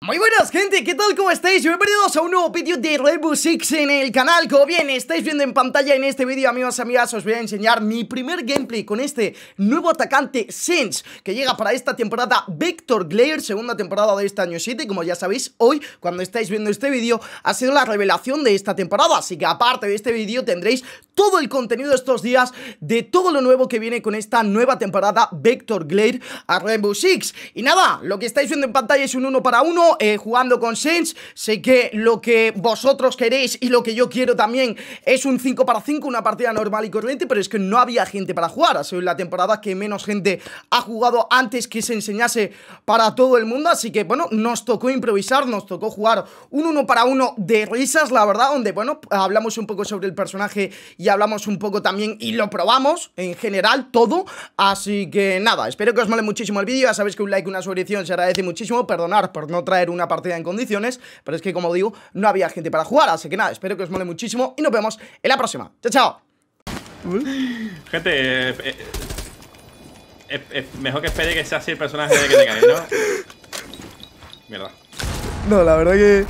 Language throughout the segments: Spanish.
Muy buenas gente, ¿qué tal? ¿Cómo estáis? Bienvenidos a un nuevo vídeo de Rainbow Six en el canal. Como bien estáis viendo en pantalla en este vídeo, amigos y amigas, os voy a enseñar mi primer gameplay con este nuevo atacante Sense, que llega para esta temporada Vector Glare, segunda temporada de este año 7. Como ya sabéis, hoy, cuando estáis viendo este vídeo, ha sido la revelación de esta temporada. Así que aparte de este vídeo tendréis todo el contenido de estos días de todo lo nuevo que viene con esta nueva temporada Vector Glare a Rainbow Six. Y nada, lo que estáis viendo en pantalla es un 1 para 1 jugando con Sense. Sé que lo que vosotros queréis y lo que yo quiero también es un 5 para 5, una partida normal y corriente, pero es que no había gente para jugar. Ha sido la temporada que menos gente ha jugado antes que se enseñase para todo el mundo, así que bueno, nos tocó improvisar, nos tocó jugar un 1 para 1 de risas, la verdad, donde bueno, hablamos un poco sobre el personaje y hablamos un poco también y lo probamos en general todo. Así que nada, espero que os mole muchísimo el vídeo. Ya sabéis que un like, una suscripción se agradece muchísimo. Perdonar por no traer una partida en condiciones, pero es que como digo, no había gente para jugar. Así que nada, espero que os mole muchísimo y nos vemos en la próxima. Chao, chao. Gente, mejor que espere que sea así el personaje de que tengáis, ¿no? Mierda. No, la verdad que...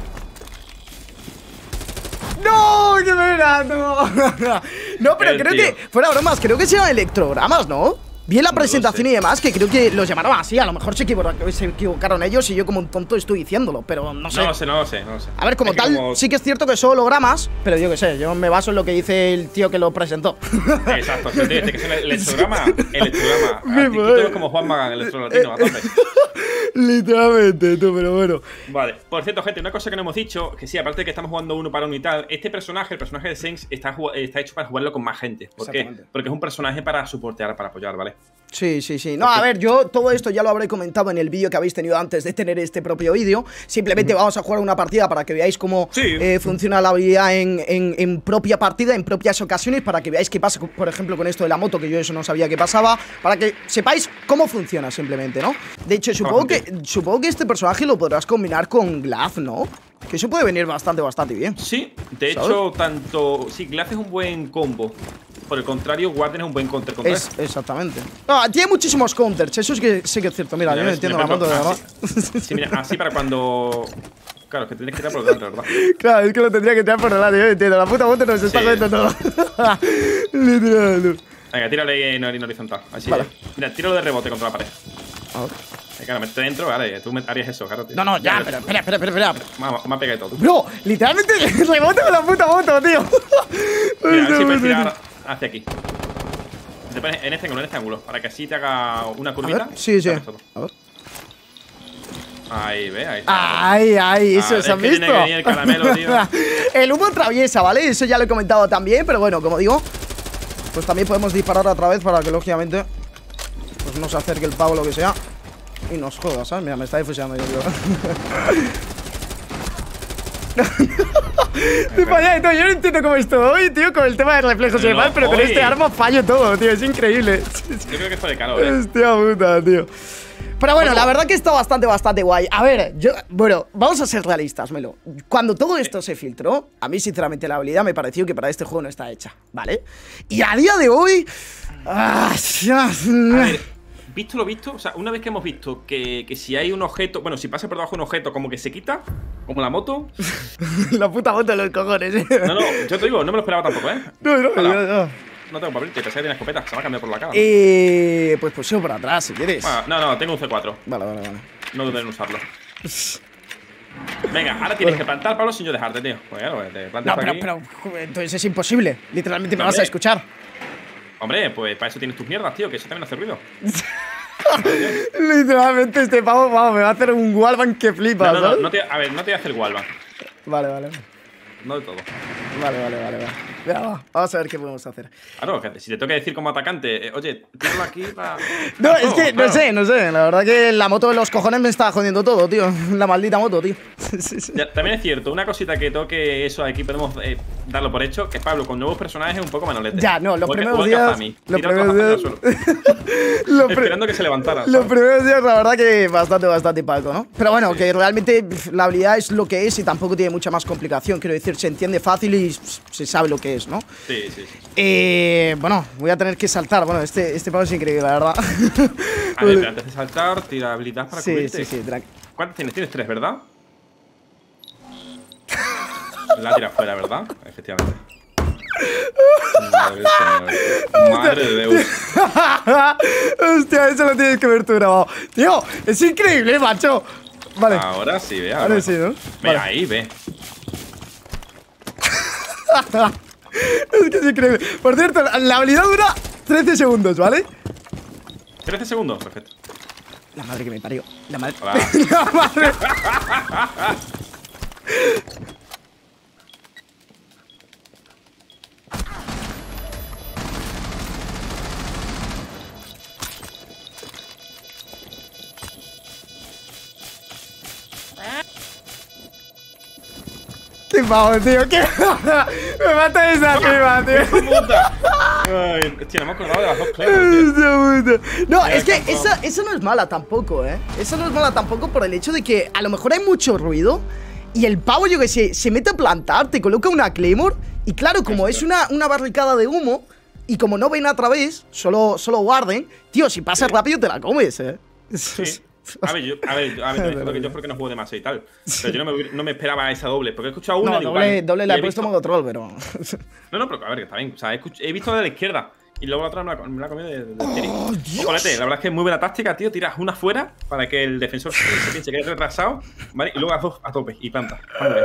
¡No! ¡Qué pena! ¡No! No, pero creo que... Fuera bromas, creo que sean electrogramas, ¿no? Vi en la presentación y demás que creo que los llamaron así. A lo mejor se equivocaron ellos y yo como un tonto estoy diciéndolo, pero no sé. No lo sé. A ver, como tal, sí que es cierto que son hologramas, pero yo qué sé, yo me baso en lo que dice el tío que lo presentó. Exacto, sí, tío, que es el electrograma. Electrograma. Como Juan Magán, el electrolatino, a tope. Literalmente, tú, pero bueno. Vale, por cierto, gente, una cosa que no hemos dicho, que sí, aparte de que estamos jugando uno para uno y tal, este personaje, el personaje de Sense, está hecho para jugarlo con más gente. ¿Por qué? Porque es un personaje para soportear, para apoyar, ¿vale? Sí. No, a ver, yo todo esto ya lo habré comentado en el vídeo que habéis tenido antes de tener este propio vídeo. Simplemente vamos a jugar una partida para que veáis cómo funciona la habilidad en propia partida, en propias ocasiones, para que veáis qué pasa, por ejemplo, con esto de la moto, que yo eso no sabía que pasaba, para que sepáis cómo funciona simplemente, ¿no? De hecho, supongo que este personaje lo podrás combinar con Glaz, ¿no? Que eso puede venir bastante bien. Sí, de hecho, sí, Glaz es un buen combo. Por el contrario, Warden es un buen counter contra eso. Exactamente. No, tiene muchísimos counters, eso es que sí que es cierto. Mira, yo no entiendo la moto de verdad. Sí, mira, así para cuando... Claro, es que tendrías que tirar por delante, ¿verdad? Claro, es que lo tendría que tirar por delante, yo no entiendo. La puta moto nos está cogiendo todo. Literal. Venga, tírale en horizontal. Así. Vale. Mira, tíralo de rebote contra la pared. A ver. Claro, métete dentro, vale, tú harías eso, claro, tío. No, ya, pero espera. Me ha pegado todo. Bro, literalmente rebote con la puta moto, tío. Mira, a ver si puedes tirar hacia aquí. Te pones en este ángulo, para que así te haga una curvita. A ver, sí. A ver. Ahí, ve, ahí. Ay, eso se han visto. Tiene que venir el caramelo, tío. El humo atraviesa, ¿vale? Eso ya lo he comentado también, pero bueno, como digo, pues también podemos disparar otra vez para que lógicamente pues no se acerque el pavo, lo que sea, y nos joda, ¿sabes? Mira, me está difusionando yo. Yo no entiendo cómo estoy, tío, con el tema de reflejos y demás, pero con este arma fallo todo, tío, es increíble. Yo creo que fue de calor, Hostia puta, tío. Pero bueno, la verdad que está bastante guay. A ver, bueno, vamos a ser realistas, Melo. Cuando todo esto se filtró, a mí sinceramente la habilidad me pareció que para este juego no está hecha, ¿vale? Y a día de hoy... A ver, visto lo visto, o sea, una vez que hemos visto que si hay un objeto, bueno, si pasa por debajo un objeto como que se quita, como la moto. La puta moto de los cojones, No, yo te digo, no me lo esperaba tampoco, No tengo papel, te pensé que tiene escopeta, se va a cambiar por la cara. Pues puseo por atrás, si quieres. No, tengo un C4. Vale. No dudes en usarlo. Venga, ahora tienes que plantar, Pablo, sin yo dejarte, tío. Pues claro, te plantas pero entonces es imposible. Literalmente me vas a escuchar. Hombre, pues para eso tienes tus mierdas, tío, que eso también hace ruido. Literalmente este pavo, me va a hacer un wallbang que flipa, a ver, no te voy a hacer wallbang. Vale. No de todo. Vale. Venga, vamos a ver qué podemos hacer. Claro, si te tengo que decir como atacante, oye, tíralo aquí para... No, es que no sé. La verdad que la moto de los cojones me está jodiendo todo, tío. La maldita moto, tío. Sí. Ya, también es cierto, una cosita que toque eso aquí podemos darlo por hecho, que Pablo con nuevos personajes es un poco manolete. Ya, no, los primeros días... Esperando que se levantara. Los primeros días, la verdad que bastante palco, ¿no? Pero bueno, que realmente la habilidad es lo que es y tampoco tiene mucha más complicación. Quiero decir, se entiende fácil y se sabe lo que es, ¿no? Sí. Bueno, voy a tener que saltar. Bueno, este pavo es increíble, la verdad. A ver, antes de saltar, tira habilidad para cubrirte. Sí, ¿Cuántas tienes? Tienes 3, ¿verdad? La tira fuera, ¿verdad? Efectivamente. Madre señor. Madre de Dios. Hostia, eso lo tienes que ver tú grabado. Tío, es increíble, macho. Vale. Ahora sí, ve. Ahora sí, ¿no? Ve, vale. Ahí, ve. Es que es increíble. Por cierto, la habilidad dura 13 segundos, ¿vale? 13 segundos, perfecto. La madre que me parió. La madre. Hola. La madre. Qué pavo, tío. ¿Qué? Me mata esa piba, tío. ¡Puta! Ay, hostia, no me he acordado de las dos claves, tío. No, es que esa no es mala tampoco, ¿eh? Esa no es mala tampoco por el hecho de que a lo mejor hay mucho ruido y el pavo, yo que sé, se mete a plantar, te coloca una Claymore y claro, como es una barricada de humo y como no ven a través, solo guarden, tío, si pasas rápido te la comes, ¿eh? Sí. A ver, yo porque no juego demasiado y tal. Pero yo no me esperaba esa doble. Porque he escuchado una. No, doble la he puesto modo troll, pero. No, pero a ver, que está bien. O sea, he visto de la izquierda. Y luego la otra me la he comido de tiri. Ojalete, la verdad es que es muy buena táctica, tío. Tiras una fuera para que el defensor se piense que es retrasado, ¿vale? Y luego las dos a tope y planta.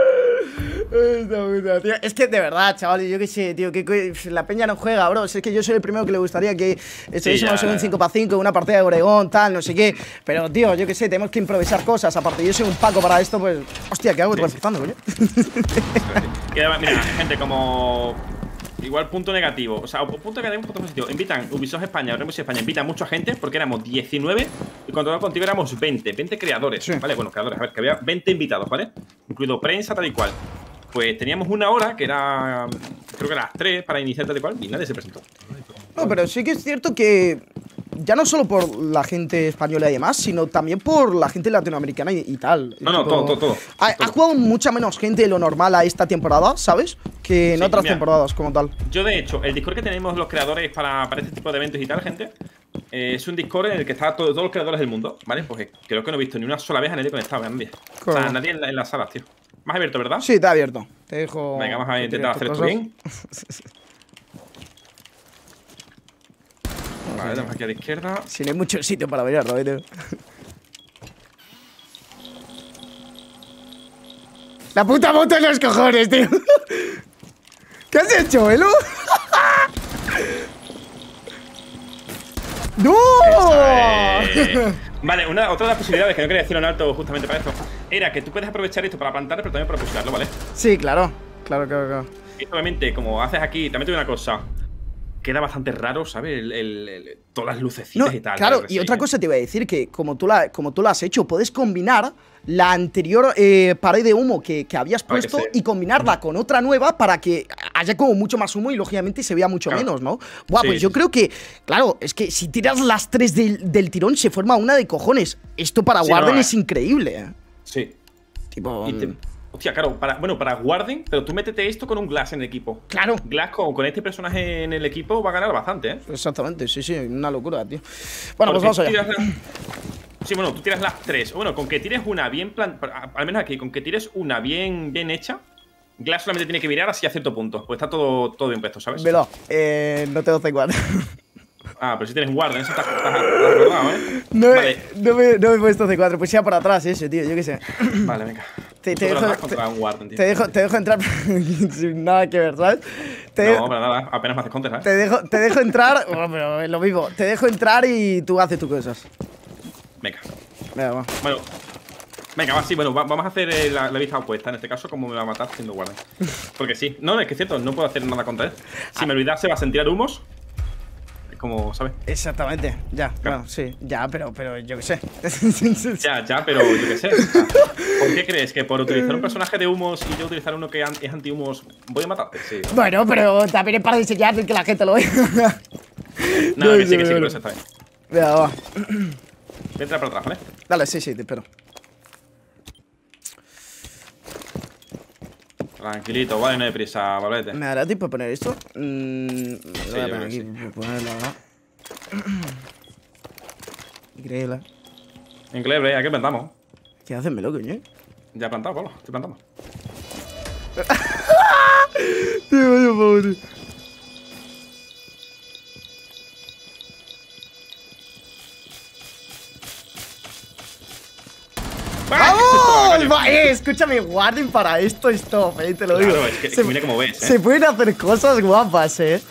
Tío. Es que de verdad, chaval, yo qué sé, tío, que la peña no juega, bro. Es que yo soy el primero que le gustaría que estuviésemos en un 5x5, una partida de Oregón, tal, no sé qué. Pero, tío, yo qué sé, tenemos que improvisar cosas. Aparte, yo soy un Paco para esto, pues. Hostia, ¿qué hago reforzando, coño? Mira, gente, como. Igual punto negativo, o sea, punto negativo, punto positivo. Invitan Ubisoft España, Ubisoft España, invita mucha gente porque éramos 19 y cuando contigo éramos 20 creadores, sí. ¿Vale? Bueno, creadores, a ver, que había 20 invitados, ¿vale? Incluido prensa, tal y cual. Pues teníamos una hora, que era, creo que las 3 para iniciar tal y cual, y nadie se presentó. No, pero sí que es cierto que ya no solo por la gente española y demás, sino también por la gente latinoamericana y tal. No, todo. Ha jugado mucha menos gente de lo normal a esta temporada, ¿sabes? Que en otras temporadas como tal. Yo, de hecho, el Discord que tenemos los creadores para este tipo de eventos y tal, gente, es un Discord en el que están todos los creadores del mundo, ¿vale? Pues creo que no he visto ni una sola vez a nadie conectado, nadie. O sea, nadie en las salas, tío. ¿Más abierto, verdad? Sí, está abierto. Te dejo. Venga, vamos a intentar hacer esto bien. Vale, tenemos aquí a la izquierda. Si no hay mucho sitio para bailar, tío. La puta moto en los cojones, tío. ¿Qué has hecho, Elo? ¡No! Vale, otra de las posibilidades que no quería decirlo en alto justamente para esto era que tú puedes aprovechar esto para plantar, pero también para pushearlo, ¿vale? Sí, claro. Y obviamente, como haces aquí, también te digo una cosa. Queda bastante raro, ¿sabes? Todas las lucecitas y tal. Claro, y otra cosa te iba a decir, que como tú lo has hecho, puedes combinar la anterior pared de humo que habías puesto y combinarla con otra nueva para que haya como mucho más humo y lógicamente se vea mucho menos, ¿no? Buah, pues yo creo que, claro, es que si tiras las 3 del tirón se forma una de cojones. Esto para Warden es increíble, ¿eh? Sí. Tipo… Hostia, claro, para Warden, pero tú métete esto con un Glass en el equipo. Claro. Glass con este personaje en el equipo va a ganar bastante, ¿eh? Exactamente, sí, una locura, tío. Bueno, pues vamos allá. Sí, bueno, tú tiras las 3. Bueno, con que tires una bien al menos aquí, con que tires una bien hecha, Glass solamente tiene que virar así a cierto punto. Pues está todo bien puesto, ¿sabes? Velo, no te doy igual. Ah, pero si tienes Warden, eso estás acordado, ¿eh? No me he puesto C4, pues sea por atrás ese, tío, yo qué sé. Vale, venga. Te dejo entrar sin nada que ver, ¿sabes? No, para nada, apenas me haces counter, ¿sabes? Te dejo entrar, pero es lo mismo. Te dejo entrar y tú haces tus cosas. Venga, va. Bueno, venga, va, sí, bueno, vamos a hacer la vista opuesta. En este caso, como me va a matar siendo Warden. Porque sí, no, es que es cierto, no puedo hacer nada contra él. Si me olvidase, va a sentir humos. Como, ¿sabes? Exactamente, ya, claro, sí, ya, pero yo qué sé. Ya, pero yo qué sé. ¿Por qué crees que por utilizar un personaje de humos y yo utilizar uno que es anti-humos voy a matarte? Sí. Bueno, pero también es para enseñar que la gente lo vea. No, que sí, pero eso está bien. Venga, va. Voy a entrar por atrás, ¿vale? Dale, sí, te espero. Tranquilito, vale, no hay prisa, valete. ¿Me dará tiempo poner esto? Sí, voy a poner aquí, ponerlo, ¿verdad? Increíble. Increíble, ¿a qué plantamos? ¿Qué hacen, loco, coño? Ya he plantado, Pablo, estoy plantando. Tío, vaya pobre. ¡Vamos! Escúchame, guarden para esto, stop, te lo digo. Claro, es que mira cómo ves, Se pueden hacer cosas guapas,